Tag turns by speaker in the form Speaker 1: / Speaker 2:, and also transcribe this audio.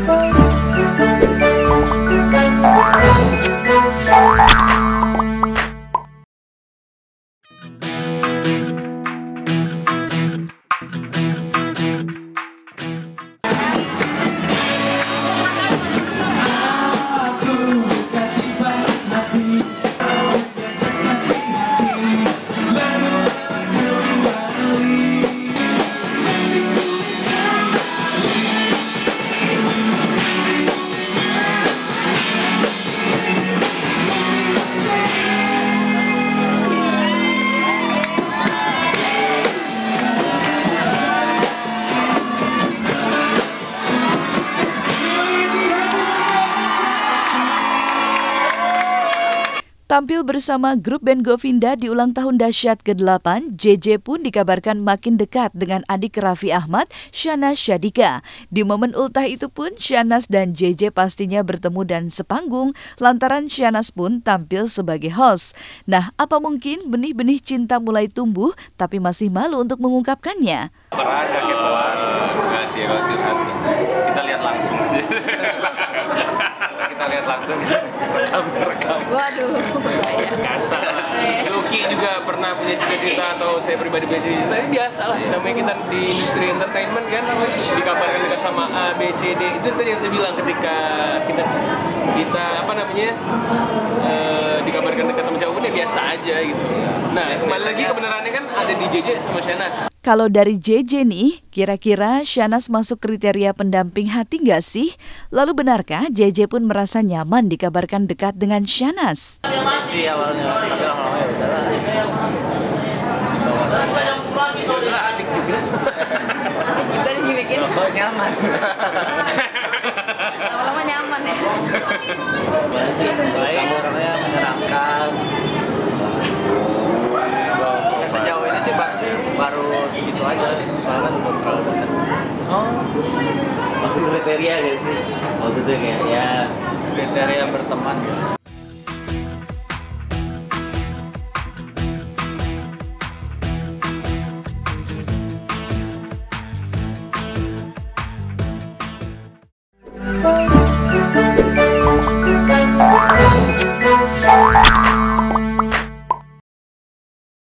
Speaker 1: Tampil bersama grup band Govinda di ulang tahun dahsyat ke-8, JJ pun dikabarkan makin dekat dengan adik Raffi Ahmad, Syahnaz Sadiqah. Di momen ultah itu pun, Syahnaz dan JJ pastinya bertemu dan sepanggung, lantaran Syahnaz pun tampil sebagai host. Nah, apa mungkin benih-benih cinta mulai tumbuh, tapi masih malu untuk mengungkapkannya?
Speaker 2: Pernah ada kepoan, enggak sih kalau curhat. Kita lihat langsung aja. Kita lihat langsung, rekam.
Speaker 3: Waduh,
Speaker 4: kasar. Lucky juga pernah punya cita-cita, atau saya pribadi punya cita-cita. Ini biasa lah, namanya kita di industri entertainment kan, dikabarkan dekat sama A, B, C, D. Itu tadi yang saya bilang ketika kita apa namanya dikabarkan dekat sama cowok, ya biasa aja gitu. Nah, kembali lagi kebenarannya kan ada di JJ sama Syahnaz.
Speaker 1: Kalau dari JJ nih, kira-kira Syahnaz masuk kriteria pendamping hati nggak sih? Lalu benarkah JJ pun merasa nyaman dikabarkan dekat dengan Syahnaz?
Speaker 2: Sih awalnya, tapi lama-lama ya udahlah. Dibawa santai.
Speaker 4: Asik juga.
Speaker 3: asik juga dibikin.
Speaker 2: Oh, nyaman.
Speaker 3: Lama-lama nyaman ya.
Speaker 2: Masih baik, orangnya menyenangkan. Ya, sejauh ini sih baru segitu aja, soalnya belum terlalu dekat.
Speaker 4: Oh,
Speaker 2: Masuk kriteria gak sih? Maksudnya kayak ya kriteria berteman gitu.
Speaker 1: Oh.